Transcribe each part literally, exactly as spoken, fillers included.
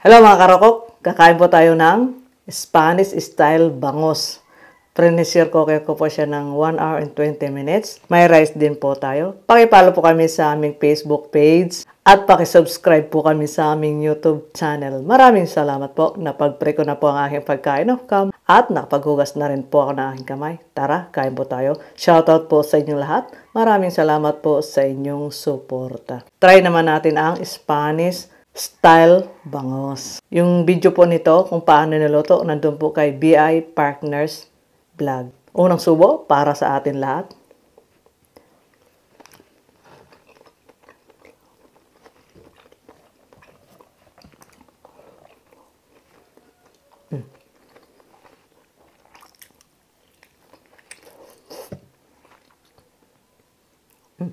Hello mga karokok, kakain po tayo ng Spanish style bangus. Pre-share ko kayo ko po siya ng one hour and twenty minutes. May rice din po tayo. Pakipollow po kami sa aming Facebook page at pakisubscribe po kami sa aming YouTube channel. Maraming salamat po. Napag-pre ko na po ang aking pagkain of cam at nakapaghugas na rin po ako ng aking kamay. Tara, kain po tayo. Shoutout po sa inyong lahat. Maraming salamat po sa inyong suporta. Try naman natin ang Spanish style bangus. Yung video po nito kung paano niluto nandun po kay B I Partners Vlog. Unang subo para sa atin lahat. Mm. Mm.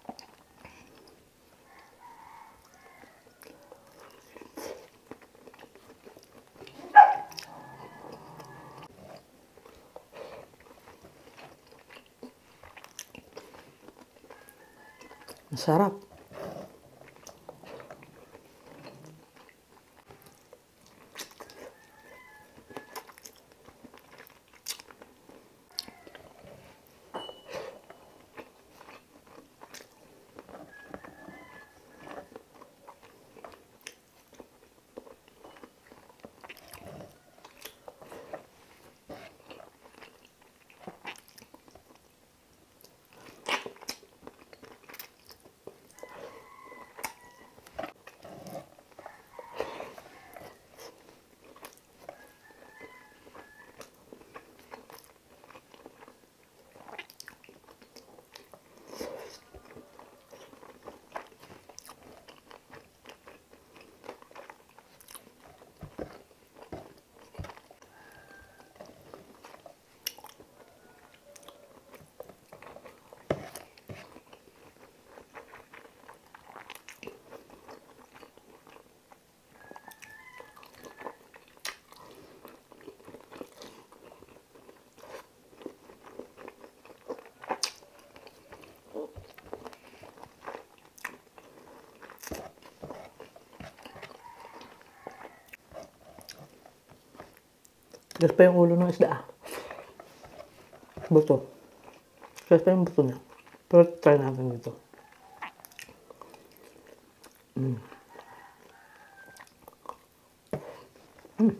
Masarap. Gas pa yung ulo ng isda. Buto. Gas pa yung buto niya. Pero try natin dito. Mm. Mm.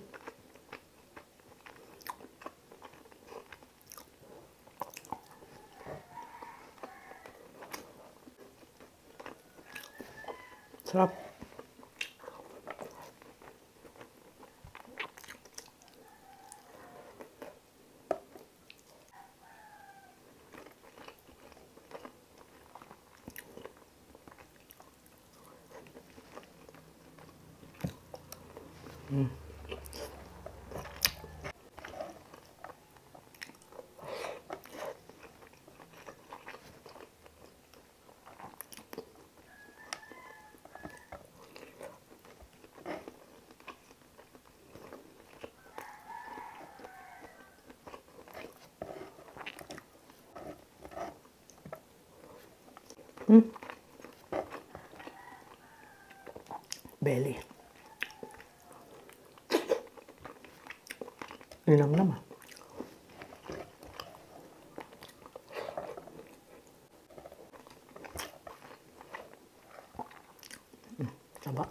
Sarap. Mm. Mm. Belly. Inam naman. Mm. Saba.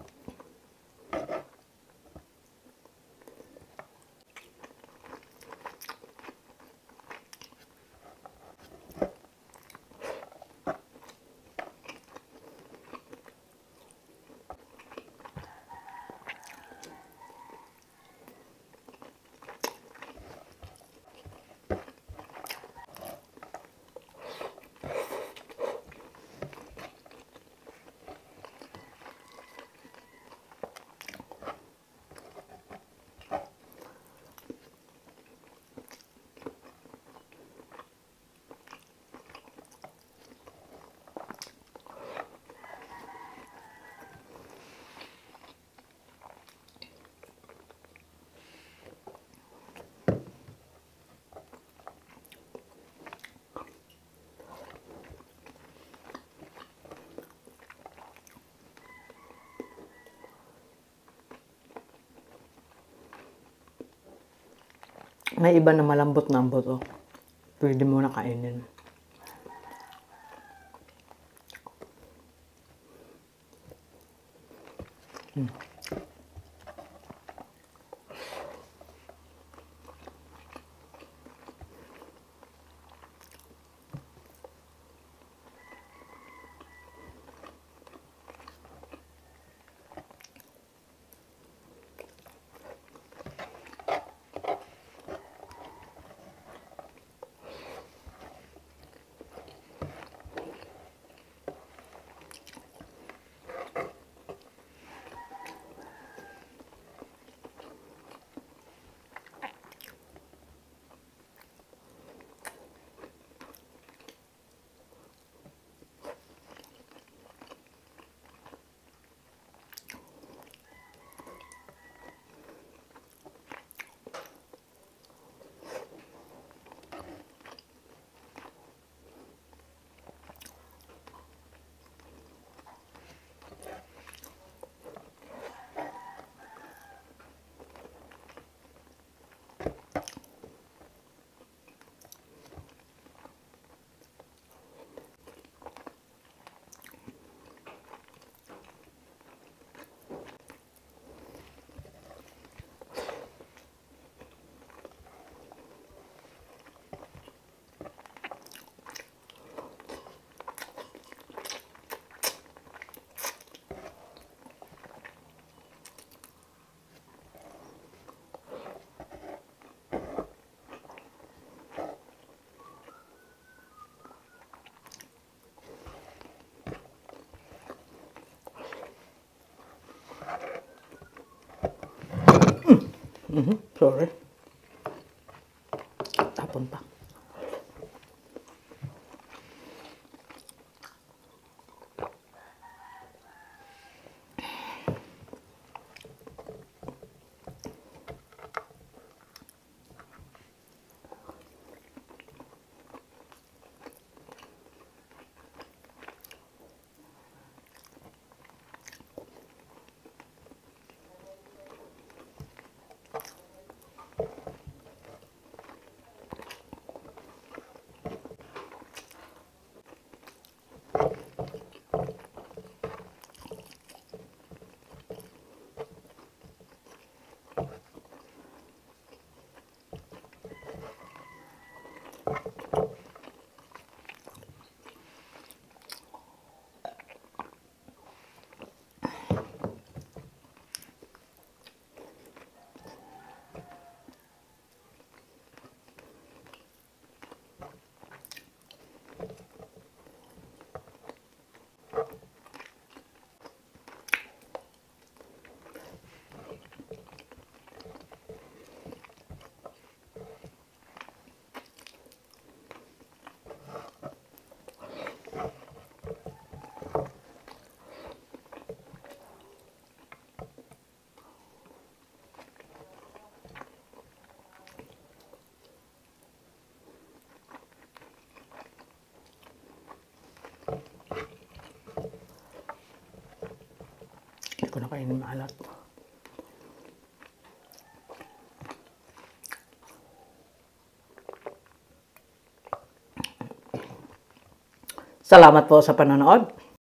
May iba na malambot na ang buto. Pwede mo na kainin. Hmm. Mm-hmm. Sorry. Tapon pa. Hindi ko na kainin maalat. Salamat po sa panonood.